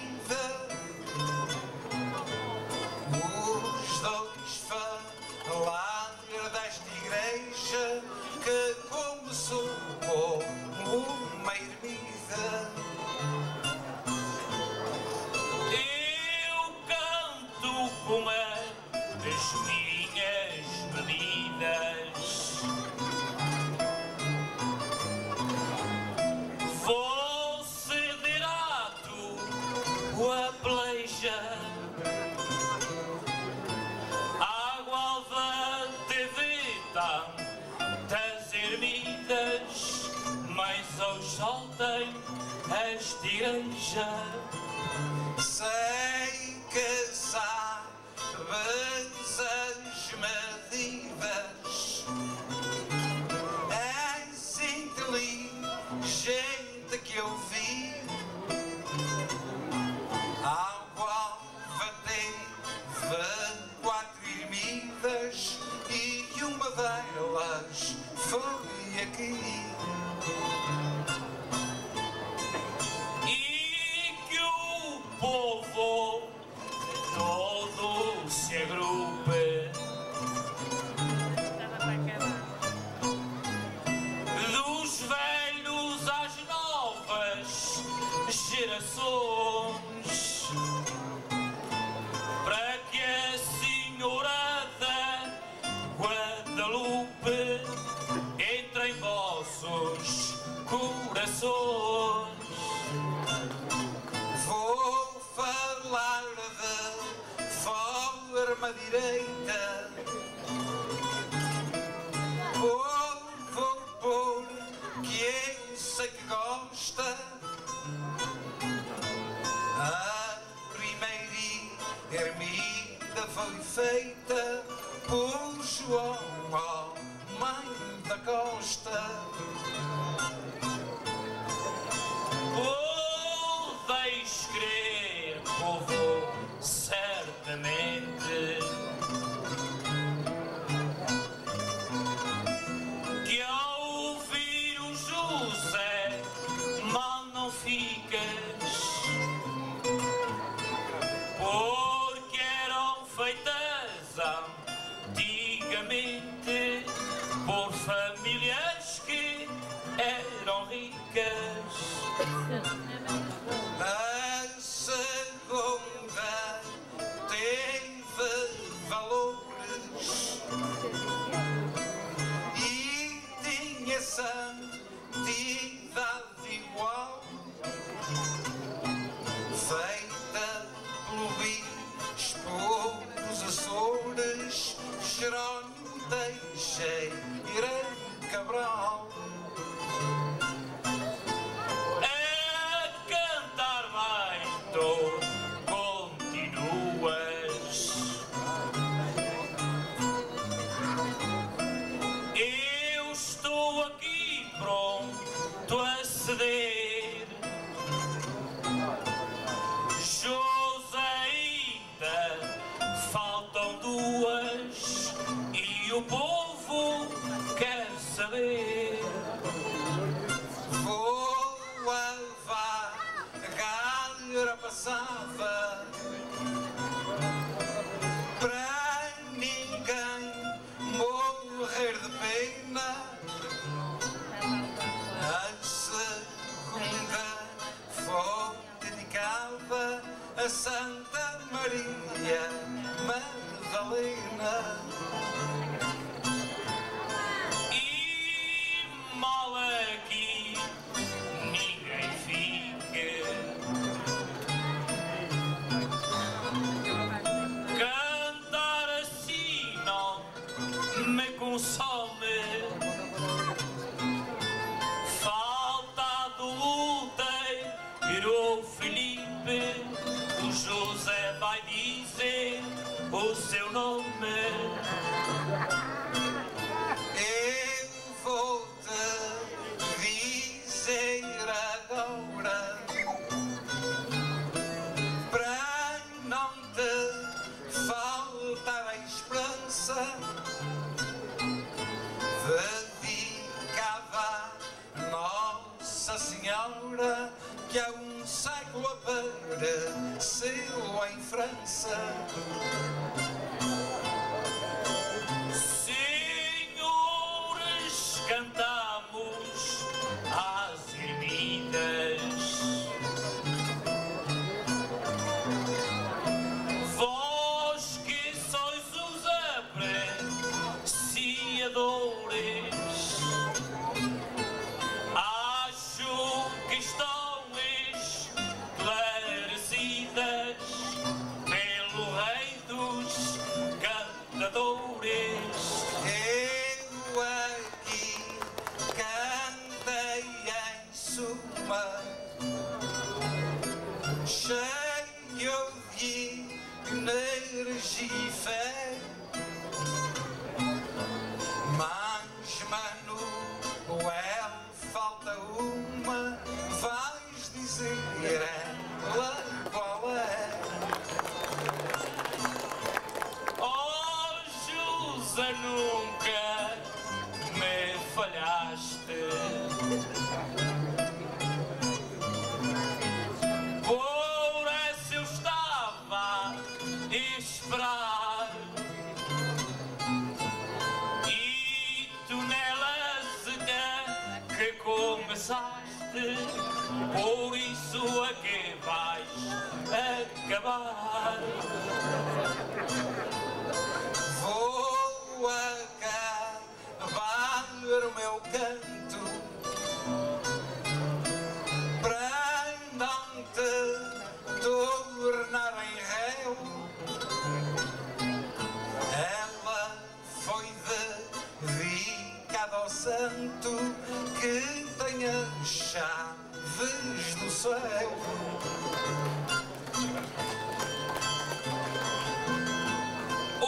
vida. Os dois falar desta igreja que começou como uma ermida. Eu canto com as minhas medidas. Vou ceder a peleja. Água alva teve tantas ermidas, mas ao sol tem esta igreja. Sei que sabes as medidas, és inteligente que eu vi. Água alva teve 4 ermidas e uma delas foi aqui. O povo todo se agrupe, dos velhos às novas gerações, para que a Senhora da Guadalupe entre em vossos corações. Vou falar de forma direita. Vou pôr que eu sei que gosta. A primeira ermida foi feita por João, homem da costa. Podeis crer, povo, certamente, que ao ouvir o José mal não ficas, porque eram feitas antigamente por famílias que eram ricas. A segunda teve valores e tinha santidade igual, feita pelo bispo dos Açores, Jerónimo Teixeira Cabral. Continuas. Eu estou aqui pronto a ceder. Josaída, faltam 2 e o povo quer saber. Vou levar a galera passada para ninguém morrer de pena. A segunda foi dedicada a Santa Maria Madalena. E mal aqui ninguém fica. Cantar assim não me consome. Falta do útero Felipe, o José vai dizer o seu nome. Eu vou-te dizer agora, para não te faltar a esperança, dedicada a Nossa Senhora, que há um século apareceu França. Senhores, cantamos às ermidas. Vós que sois os apreciadores, acho que estão esclarecidas pelo rei dos cantadores. Eu aqui cantei em suma, cheio de energia e fé, mas Manuel, falta uma, vais dizer ela qual é. Oh, José, nunca me falhaste. Por isso eu estava a esperar, e tu nelas que começaste, por isso a que vais acabar. Vou acabar o meu canto para não te tornar em réu. Ela foi dedicada ao santo que tem as chaves do céu. O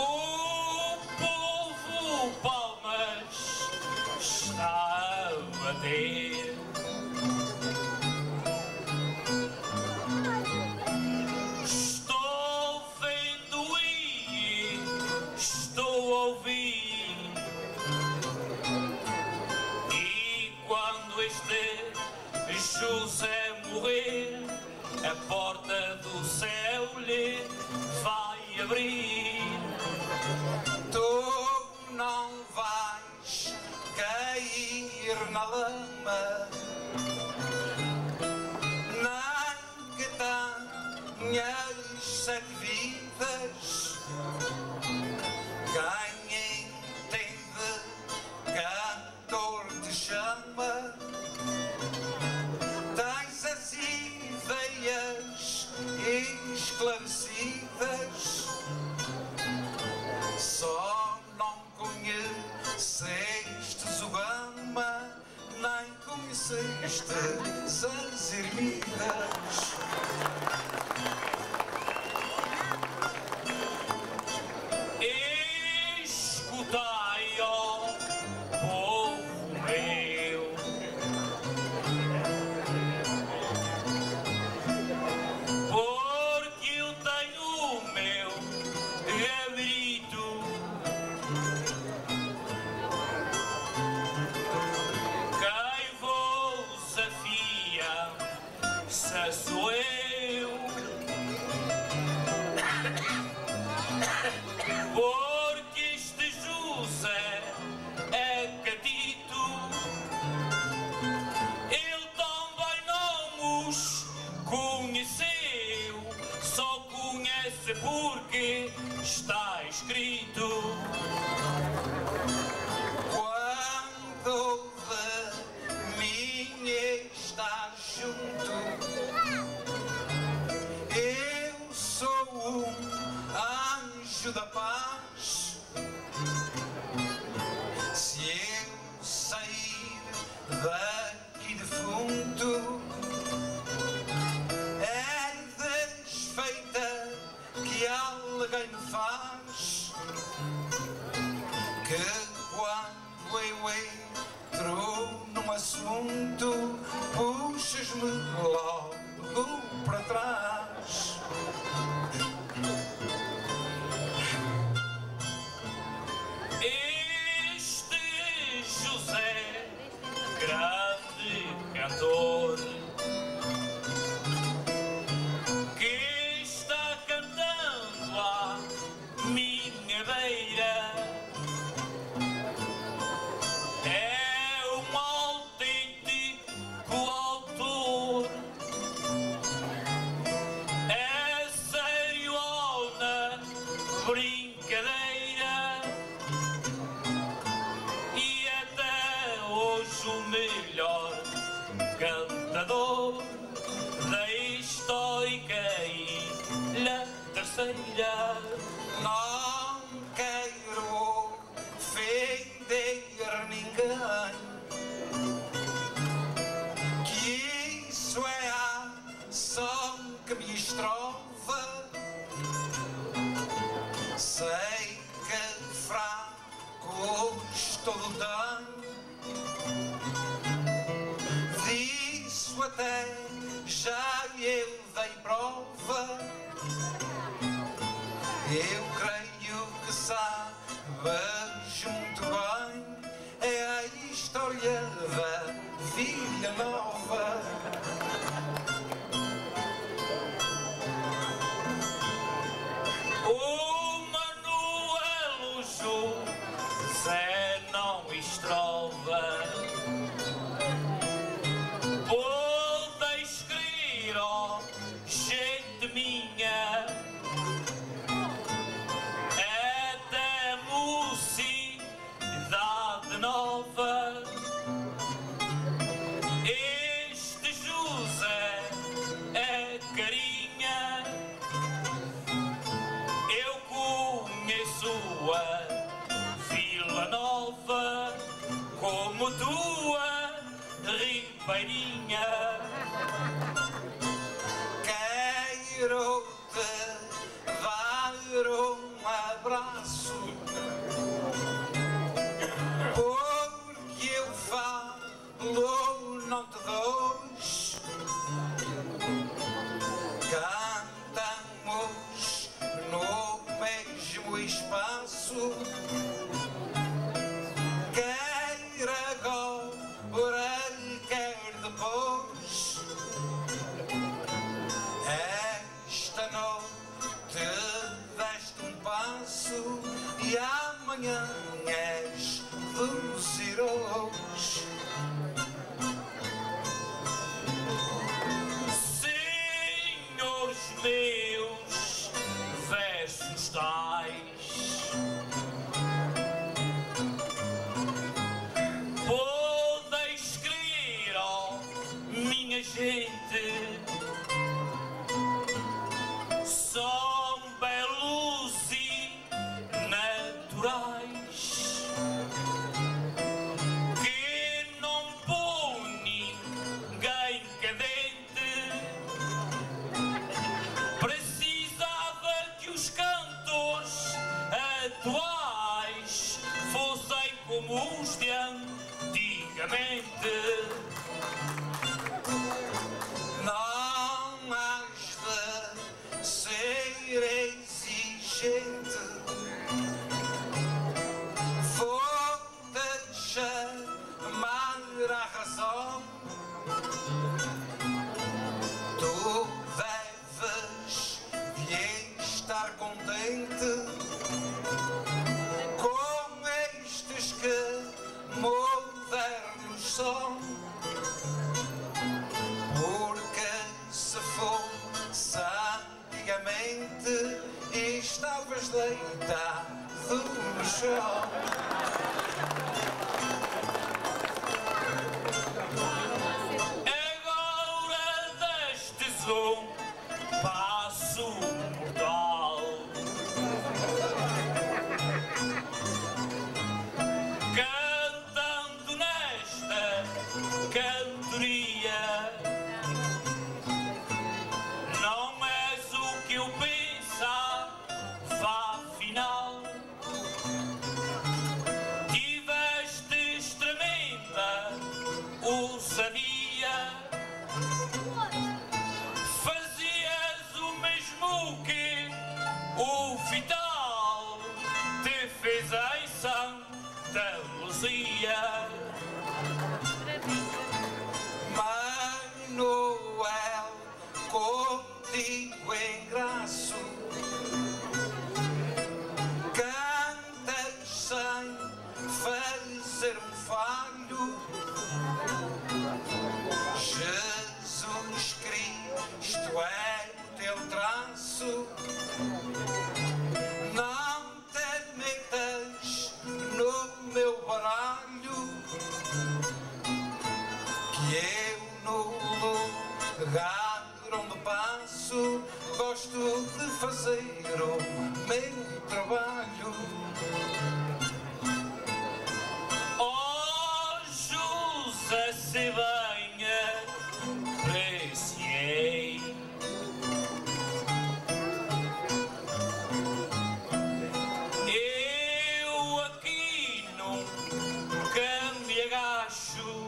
povo palmas está a bater. Estou vendo e estou a ouvir. E quando este José morrer, a porta do céu lhe vai abrir. Tu não vais cair na lama, nem que tenhas 7 vidas. Quem entende cantor te chama. Tens as ideias esclarecidas, só não conhecestes o Gama, nem conhecestes as ermidas. Escutai, ó povo meu, porque eu tenho o meu gabarito. Quem vos afia, se sou eu. Porque este José é catito, ele também não os conheceu, só conhece porque está escrito. Quando de mim estás junto, eu sou um anjo da paz. Se eu sair daqui defunto, é desfeita que alguém me faz, que quando eu entro num assunto, puxas-me logo para trás. canseira. Não quero ofender ninguém, que isso é a ação que me estrova. Sei que fracos todo dano, disso até já eu dei prova. Eu creio que sabes muito bem, é a história da Vila Nova. O Manuel José não estrova, pode escrever, ó, gente minha, até mocidade nova. Este José é carinha, eu conheço a Vila Nova como tua ribeirinha. Quero-te dar um abraço, porque eu falo, não te dous. Cantamos no mesmo espaço, quer agora, quer depois. Esta noite deste um passo e amanhã és dos heróis. Senhores meus versos tais, podeis crer, ó, minha gente, são belos e naturais, que não põe ninguém cadente. Precisava que os cantores atuais fossem como os de antigamente. Não has de ser exigente, vou-te chamar à razão. Tu deves de estar contente com estes que modernos são, porque se fosse antigamente estavas deitado no chão. Agora destes um passo mortal, cantando nesta cantoria. Não és o que eu pensava, afinal. Tiveste tremenda ousadia, fazias o mesmo que o Vital te fez em Santa Luzia. Manuel, contigo engraço, cantas sem fazer um falho. Jesus Cristo é o teu traço, não te metas no meu baralho, que eu no lugar onde passo gosto gosto de fazer o meu trabalho. Oh, José, se bem apreciei. Eu aqui nunca me agacho.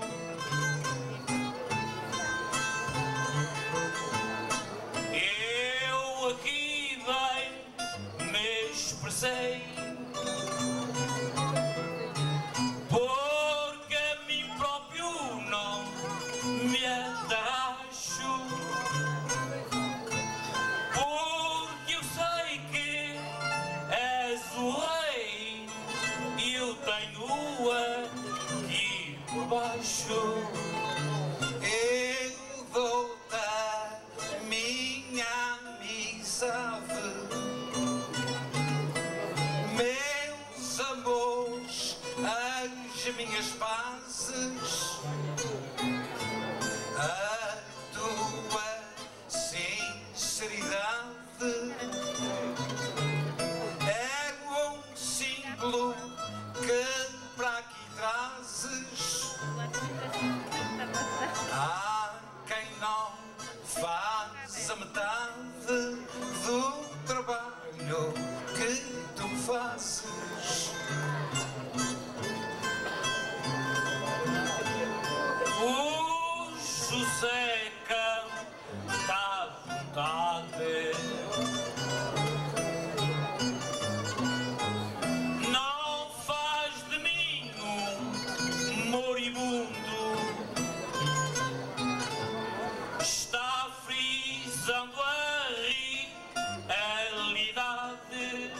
Eu aqui bem me expressei. Porque a mim próprio não me atarracho. Porque eu sei que és o rei e eu tenho aqui por baixo. Eu dou-te a minha amizade, meus amores, as minhas pazes, a tua sinceridade é um símbolo que para aqui trazes. Há quem não faz a metade do trabalho que tu fazes. O José canta à vontade. Não faz de mim um moribundo. Está frisando a realidade.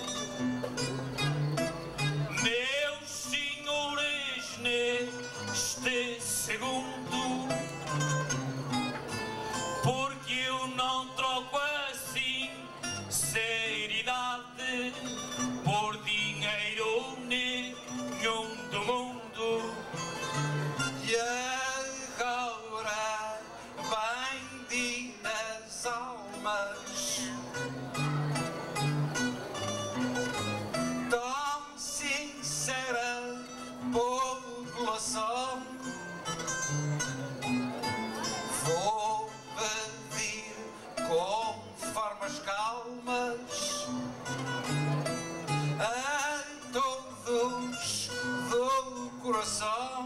Meus senhores, neste segundo, porque eu não troco a sinceridade por dinheiro nenhum do mundo. E agora, benditas almas, tão sincera população, vou pedir com formas calmas a todos do coração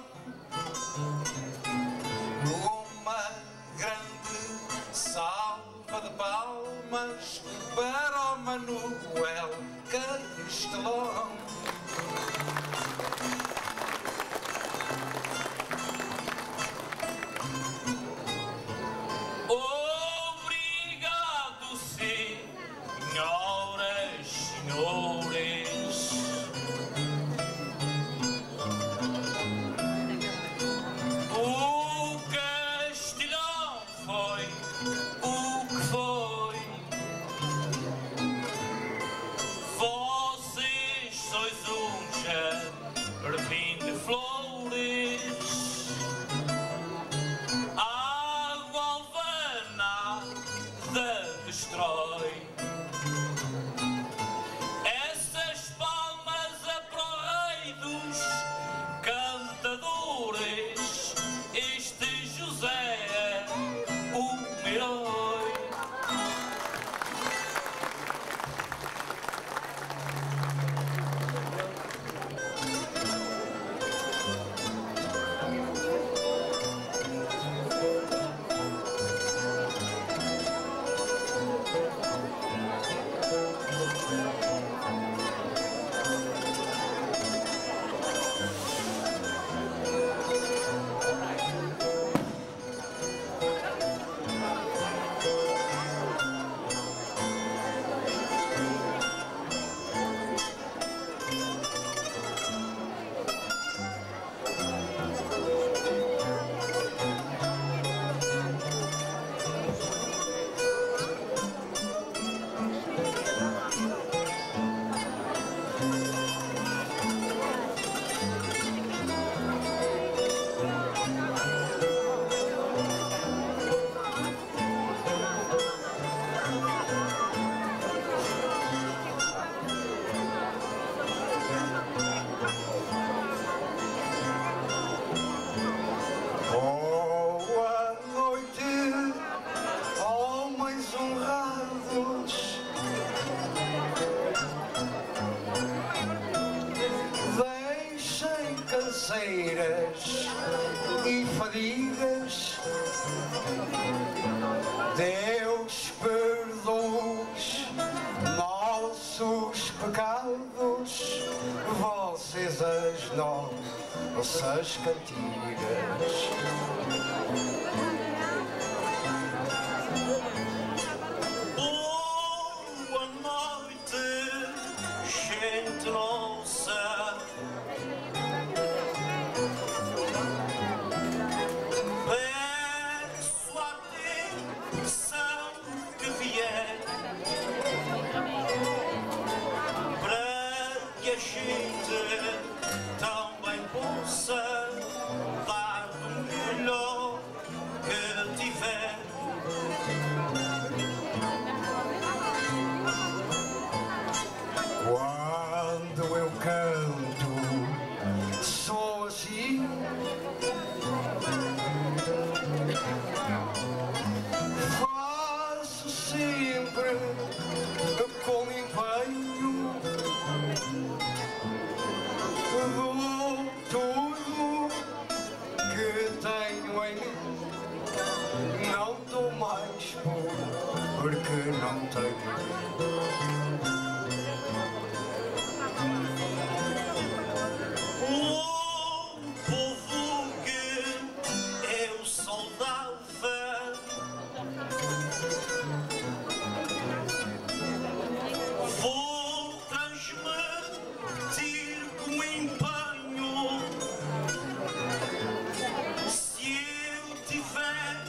uma grande salva de palmas para o Manuel Castelão. Obrigado, senhoras, senhores. O Castelão foi o que foi. Vocês sois um jardim de flores. Água alvanada destrói. Essas palmas a pró-rei dos cantadores. Este José é um herói. peneiras e fadigas. Deus perdoe os nossos pecados, vocês as nossas cantigas. Boa noite, gente nossa. Peço atenção que vier para que a gente também possa dar do melhor que tiver. Quando eu canto, sou assim. Faço sempre com empenho. Dou tudo que tenho em mim. Não dou mais porque não tenho. O povo que eu saudava vou transmitir com empenho. Se eu tiver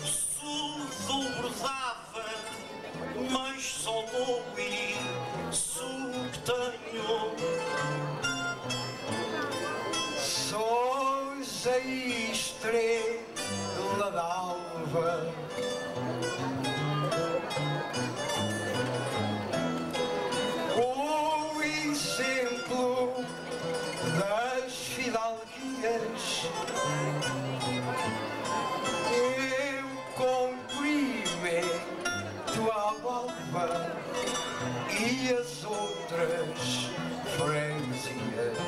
sobredava, mas só dou isso que tenho. Sois a estrela d'alva, o exemplo das fidalguias. Eu cumprimento a balva e as outras freguesias.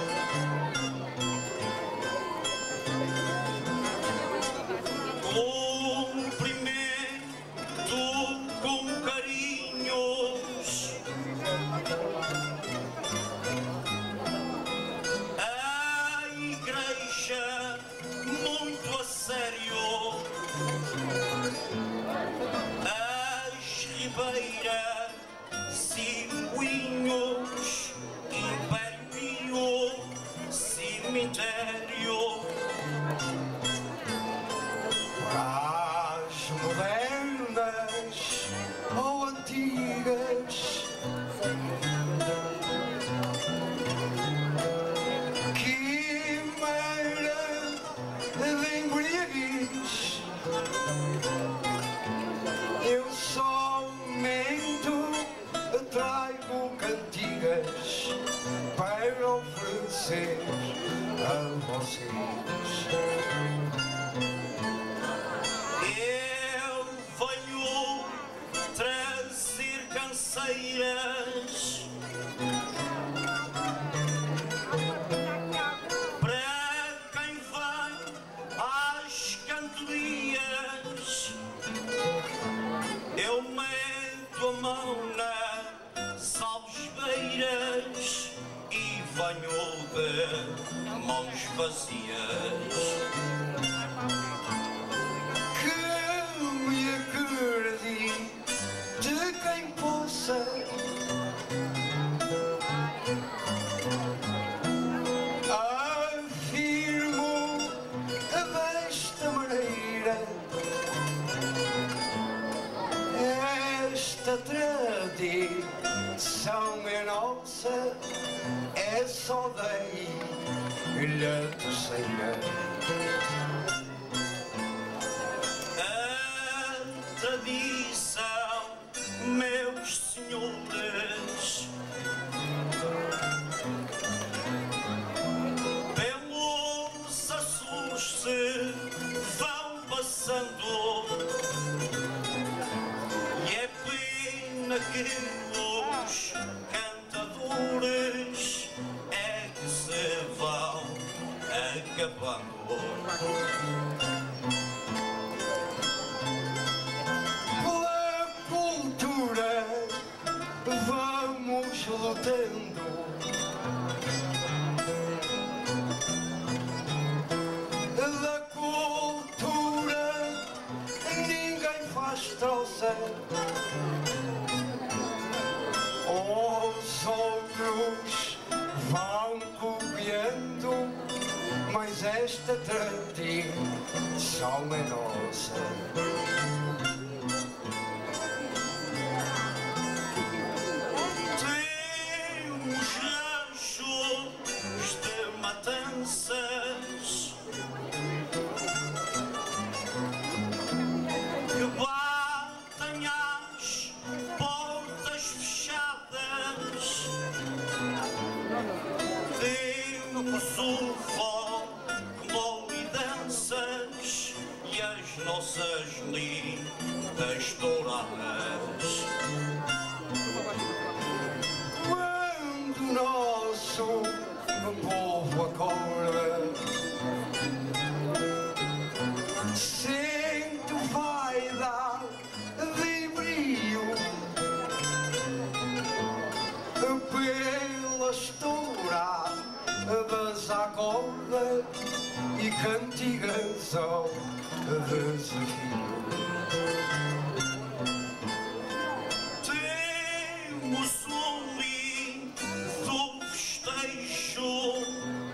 Cumprimento com carinhos a igreja muito a sério, as ribeiras e moinhos, império, cemitério. As modernas ou antigas, quimera de embriaguez, eu somente trago cantigas para oferecer a vocês. Eu venho trazer canseiras para quem vem às cantorias. Eu meto a mão nas albeiras e venho de mãos vazias. Que me acredite quem possa afirmo desta maneira, esta tradição é nossa, é só daí a terceira. A tradição, meus senhores, pelos Açores se vão passando, e é pena que os cantadores é que se vão Pela cultura vamos lutando. Da cultura ninguém faz troça. Os outros vão copiando, mas esta tradição é nossa. Temos ranchos de matanças que batem às portas fechadas. Temos o folclore e danças e as nossas lindas touradas. Quando o nosso povo acorda, sente vaidade de brilho pelas touradas à corda e cantigas ao desafio. Temos um lindo festejo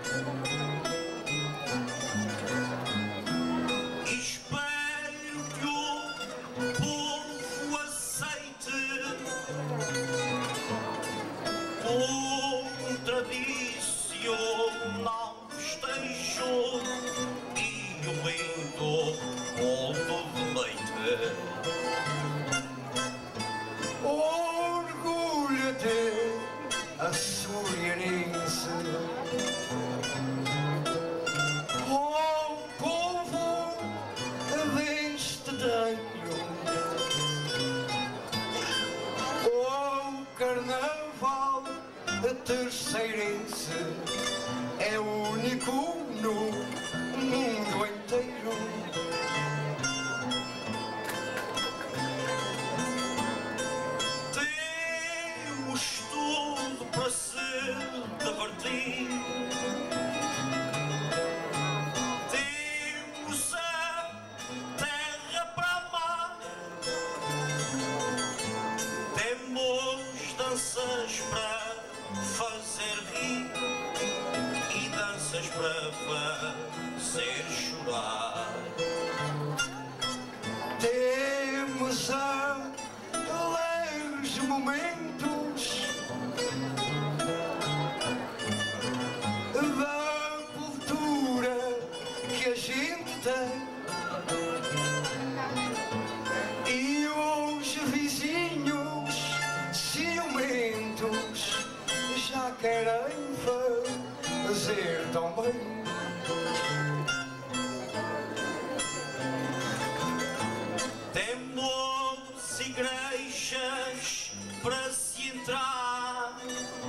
e espero que o povo aceite um tradicional festejo e um lindo bolo de leite. Orgulha-te, açorianense, oh povo deste reino, oh carnaval terceirense, é único no mundo inteiro. Temos tudo para se divertir. Temos a terra para amar. Temos danças para fazer rir e danças para fazer chorar. Temos alegres momentos da cultura que a gente tem, e os vizinhos ciumentos já querem fazer tão bem. Temos igrejas para se entrar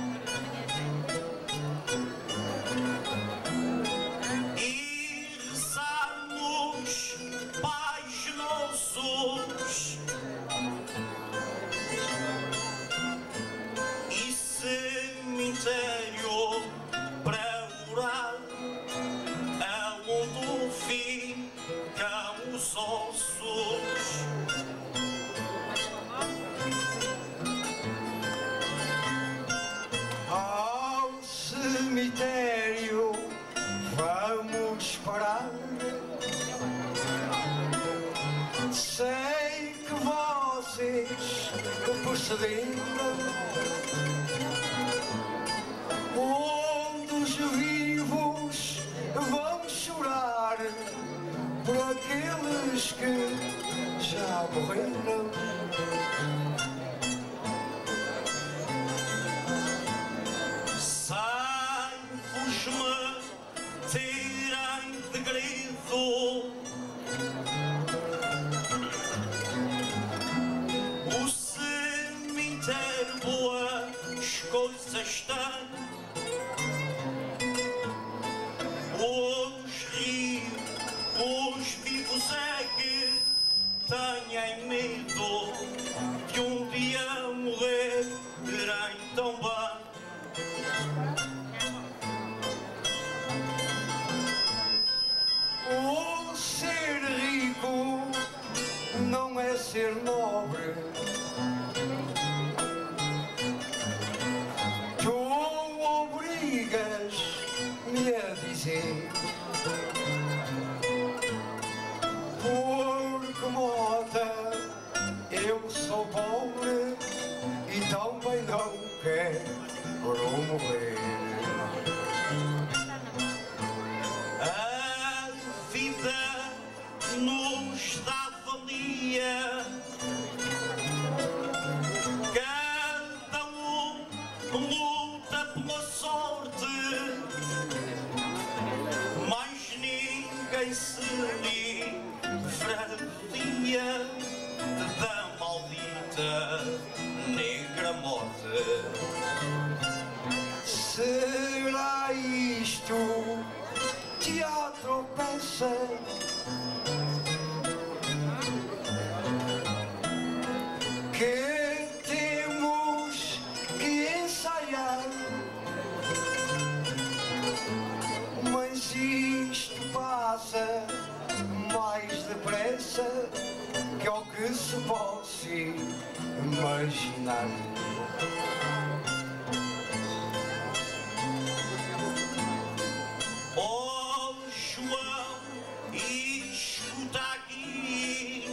e rezarmos Pais Nossos e cemitério para orar, aonde ficam os ossos. Ao cemitério vamos parar. Sei que vocês perceberam onde os vivos vão chorar por aqueles que já morreram. Sai-vos-me tirem de grito, o cemitério boas coisas tem, os rios e também não quero morrer. A vida nos dá valia, cada um luta pela sorte, mas ninguém se livraria da maldita negra morte. Será isto teatro ou peça? Que temos que ensaiar, mas isto passa mais depressa que é o que se possa imaginar. Oh João, escuta aqui,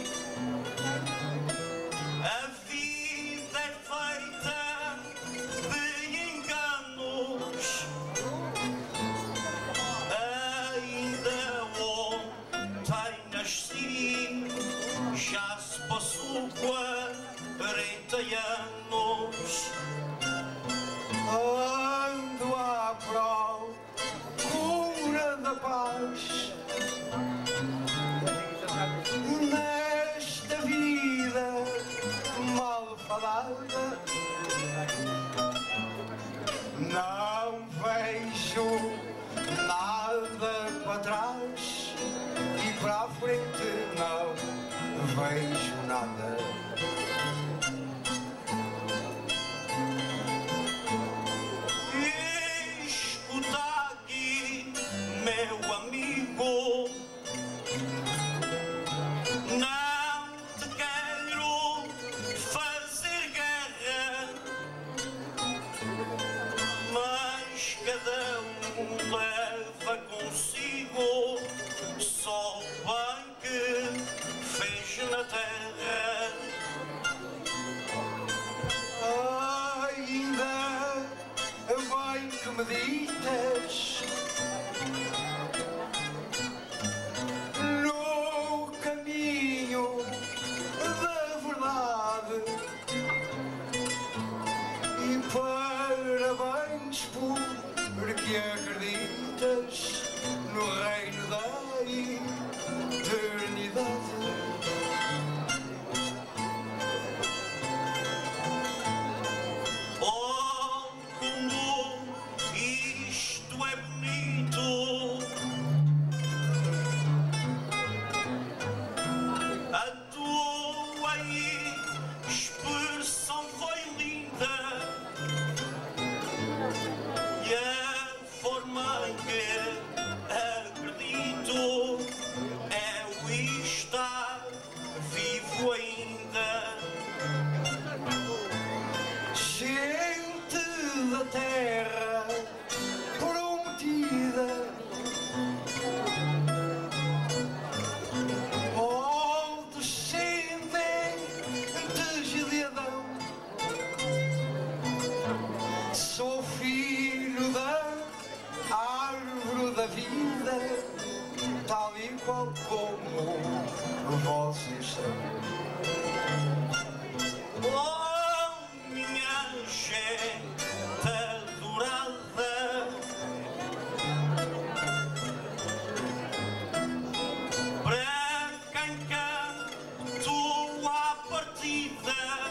a vida é feita de enganos. Ainda ontem nasci, já se passou 40 anos. Ando à procura da paz nesta vida malfadada. Não vejo nada para trás e para a frente não vejo nada. Escuta aqui, meu amigo, não te quero fazer guerra, mas cada um leva consigo só o bem que fez na terra. Ainda bem que me ditas no caminho da verdade, e parabéns porque acreditas no reino da eternidade. Oh, como isto é bonito! A tua expressão foi linda e a forma em que acredito é o estar vivo ainda. Gente da terra prometida, ó descendentes de Adão, sou filho da árvore da vida, tal e qual como vocês são. Oh, minha gente adorada, para quem canto à partida,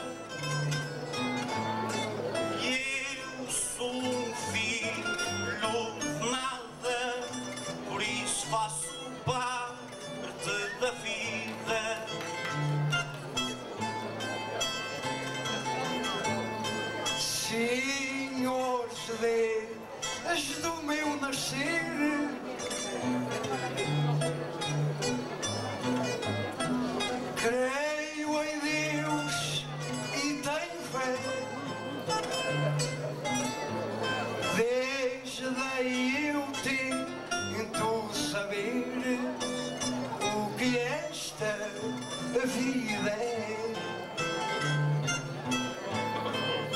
eu sou um filho de nada, por isso faço parte da vida. Senhores desde do meu nascer, creio em Deus e tenho fé. Desde daí eu tento saber o que esta vida é.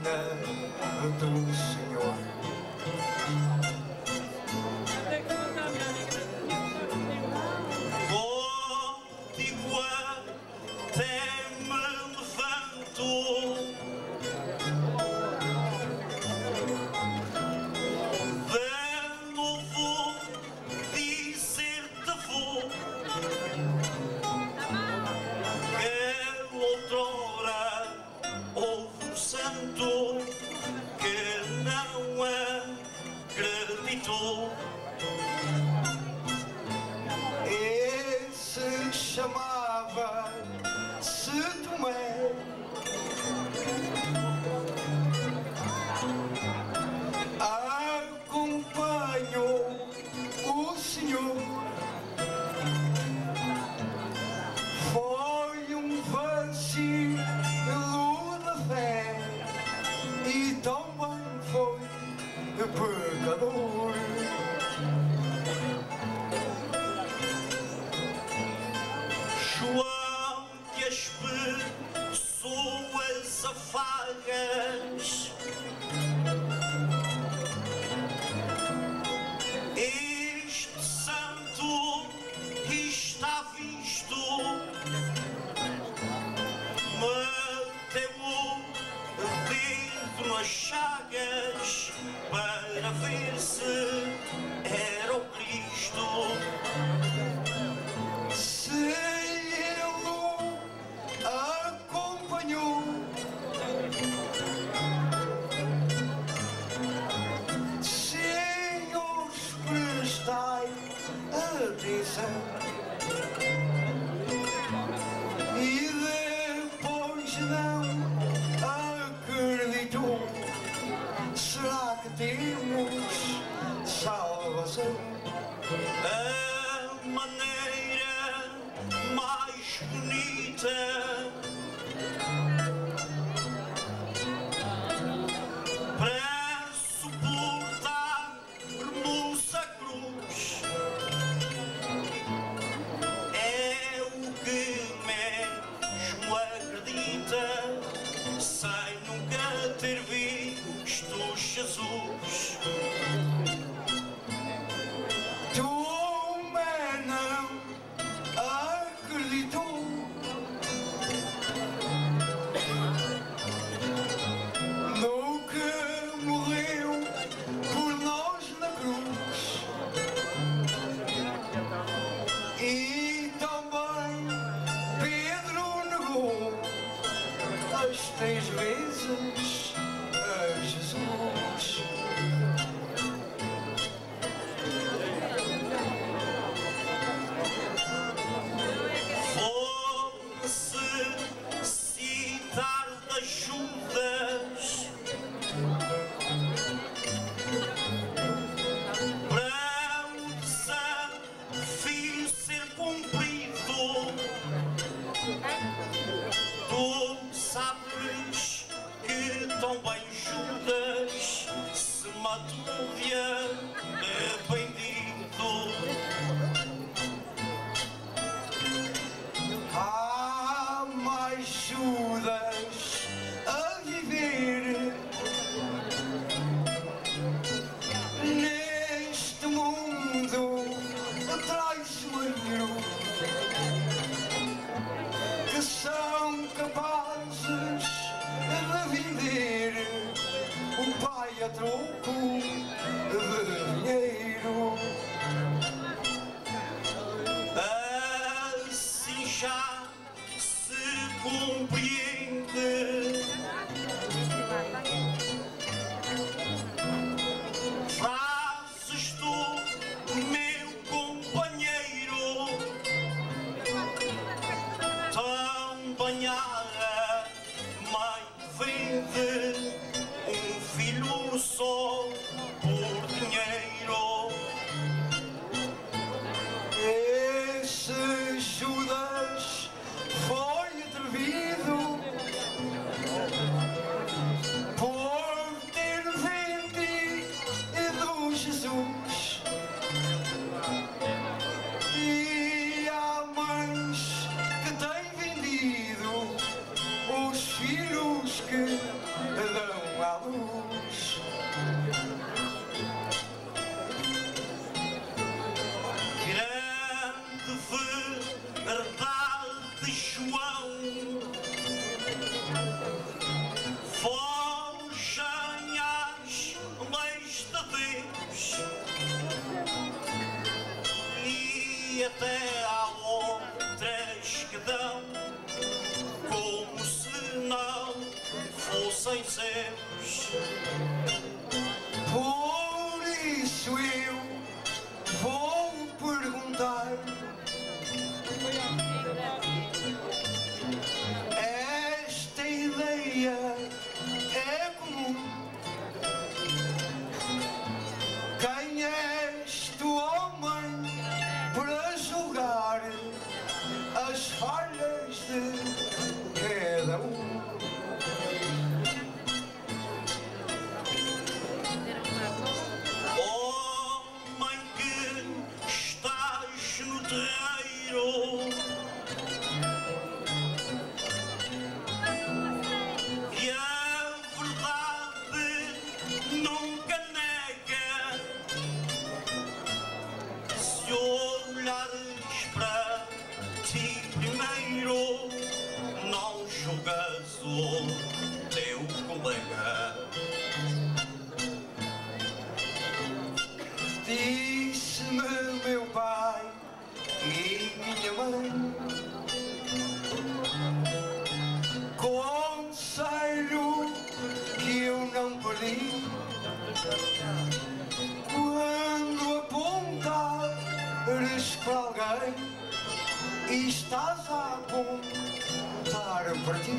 reina do Senhor. Contigo até me levanto, de novo dizer-te vou que outrora houve um santo que não acreditou. Esse chamava-se Tomé. Acompanhou o Senhor. Foi um vacilo da fé e também foi pecador. João, que as pessoas afagas este santo está visto, meteu o dedo nas chagas para ver se era o Cristo. Se ele acompanhou, senhores, prestai atenção. E depois não acreditou. Será que temos salvação? A maneira mais bonita para suportarmos a cruz é o que mesmo acredita, sem nunca ter visto Jesus. Tomé não acreditou. No que morreu por nós na cruz. E também Pedro negou as 3 vezes a Jesus. Vou-se citar das Judas para o desafio ser cumprido. Tu sabes que também Judas se matou de arrependido. Há mais Judas a viver neste mundo traiçoeiro, que são capazes de vender o pai a troco de dinheiro. Assim já se compreende fazes tu, meu companheiro, também a mãe vende um filho só por dinheiro. Esse Judas foi atrevido por ter vendido Jesus. E há mães que têm vendido os filhos que dão vieram à luz. Grande verdade, João, fogem as leis de Deus e até há outras que dão como se não fossem seus. Por isso eu vou perguntar: esta ideia é comum? Quem és tu, homem, para julgar as falhas de cada um? Homem que estás no terreiro, e a verdade nunca nega. Se olhares para ti primeiro, não julgas o teu colega. Disse-me meu pai e minha mãe, conselho que eu não perdi: quando apontares para alguém e estás a apontar para ti,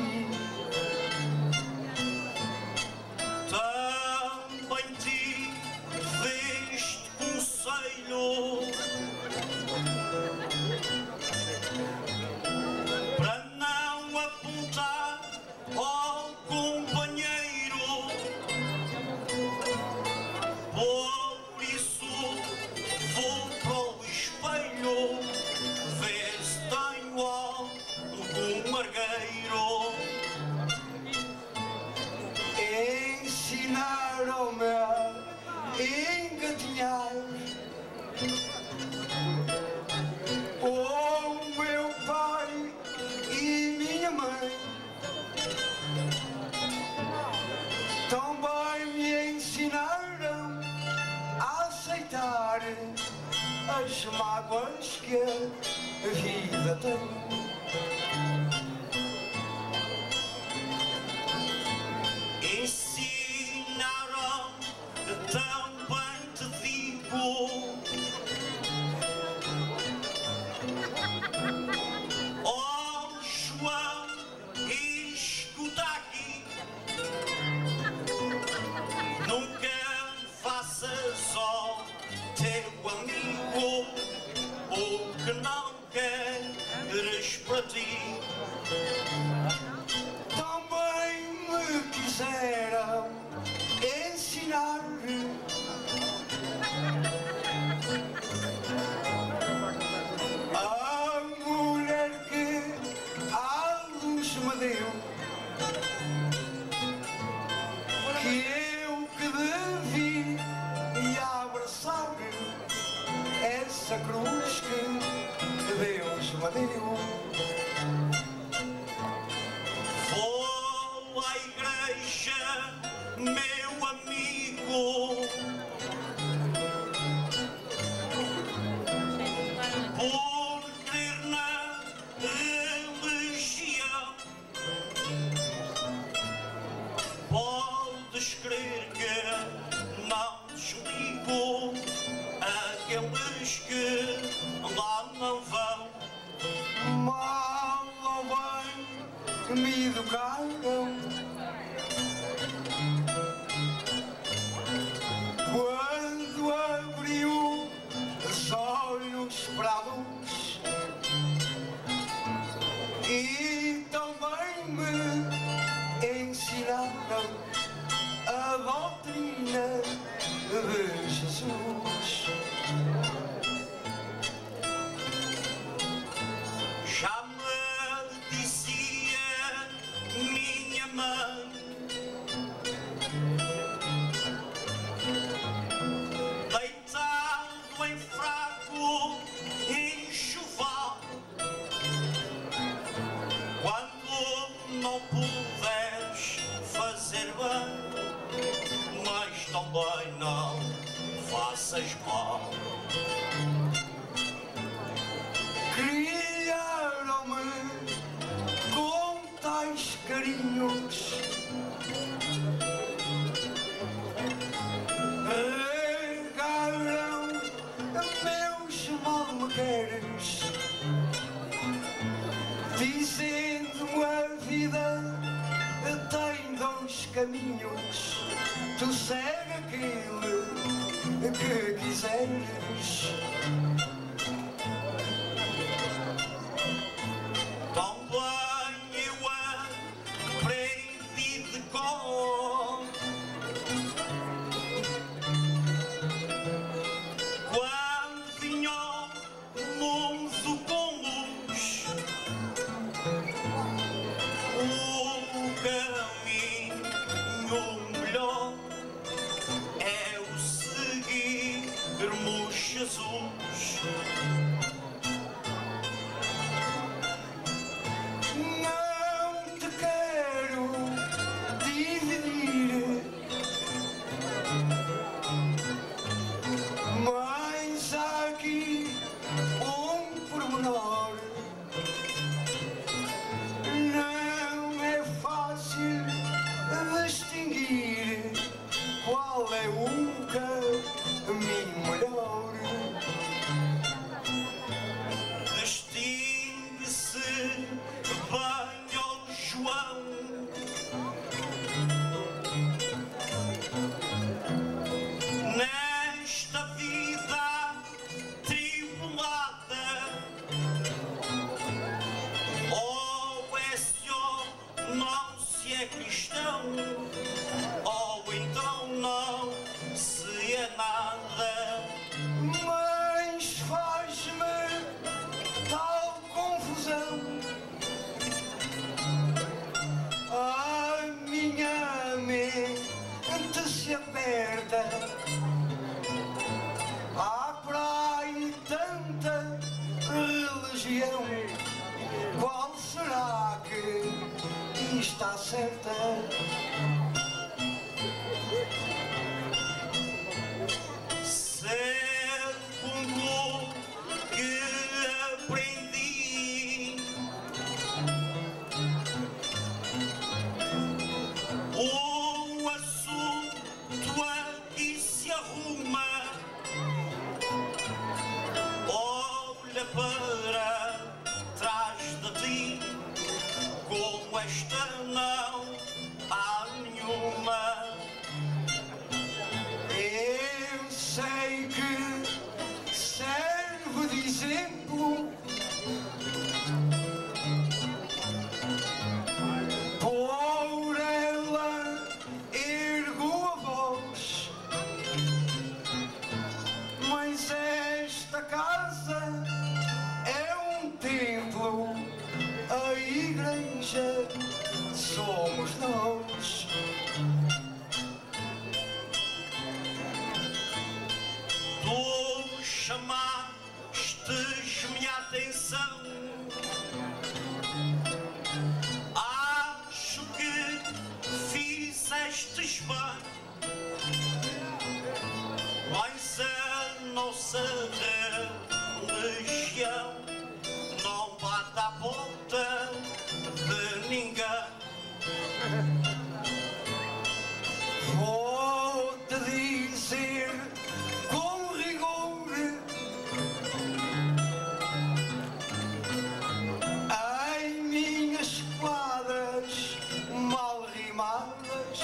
Também ti deste conselho para não apontar ao companheiro. Por isso vou para o espelho ver se tenho algum margueiro. ensinaram-me a engatinhar. O meu pai e minha mãe também me ensinaram a aceitar as mágoas que a vida tem. Ensinaram, também te digo, oh João, escuta aqui, nunca faças ao teu amigo o que não queres para ti. Também me quiseram ensinar a mulher que a luz me deu, que eu que devia abraçar essa cruz que Deus me deu. Vou à igreja, meu amigo, por crer na religião. Podes crer que não desligo aqueles que lá não vão. Mal ou bem me educaram, quando abriu os olhos para a luz, e também me ensinaram a doutrina de Jesus. Já me dizia minha mãe esmola. Criaram-me com tais carinhos, regaram meus mal-me-queres, dizendo-me a vida tem dois caminhos, tu segue aquele que quiseres. Tão bem eu aprendi de cor quando vinha o mundo com luz, o caminho melhor é o seguirmos Jesus. Não te quero dividir, mas há aqui pormenor. Não é fácil distinguir qual é o caminho melhor. Distingue-se bem, ó João, nesta vida tribulada, ou é se ou não se é cristão, ou então não se é nada. Mas faz-me tal confusão a minha mente se aperta. Há por aí tanta religião, qual será que está certa? Segundo que aprendi, o assunto aqui se arruma. Olha para trás de ti, como esta não há nenhuma. Eu sei que serve de exemplo, por ela ergo a voz, mas esta casa é um templo, a igreja somos nós. Tu chamaste minha atenção, acho que fizestes bem, mas a nossa religião não bate à porta de ninguém. Vou-te dizer com rigor, em minhas quadras mal rimadas,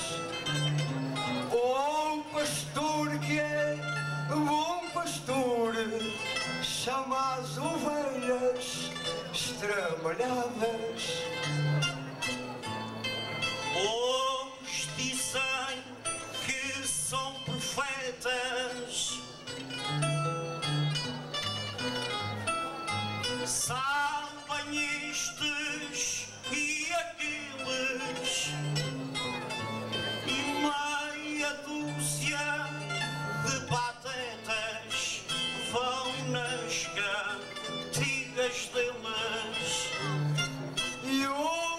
o pastor que é bom pastor chama as ovelhas estramalhadas. Uns dizem que são profetas, sabem estes e aqueles, e meia dúzia de patetas vão nas cantigas deles. E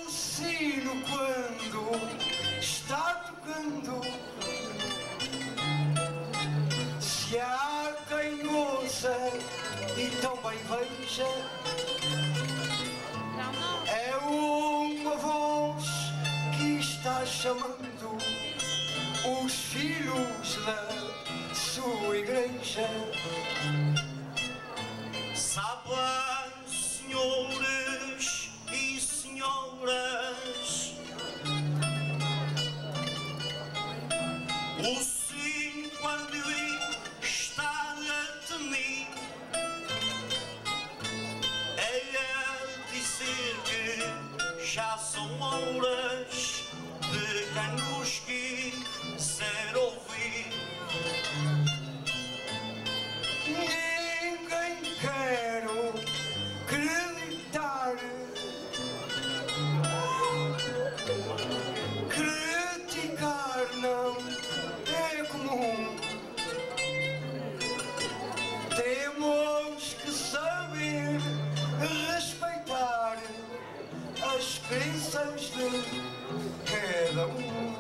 bem veja, é uma voz que está chamando os filhos da sua igreja. Sabem, senhores e senhoras, o sim quando está a temir é a dizer que já são horas de quem nos quiser ouvir. Ninguém quer acreditar, criticar não é comum. Temos que saber respeitar as crenças de cada um.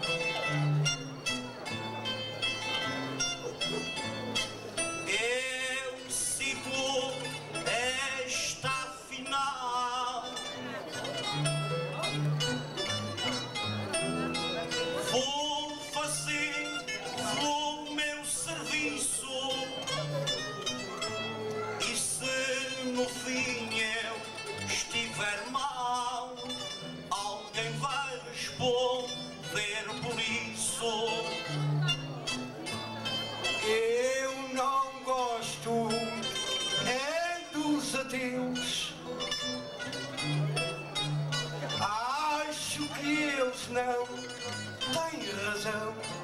Eu sigo esta final, vou fazer o meu serviço e se no fim eu estiver mal, alguém vai responder por isso. Eu não gosto é dos ateus. Acho que eles não têm razão.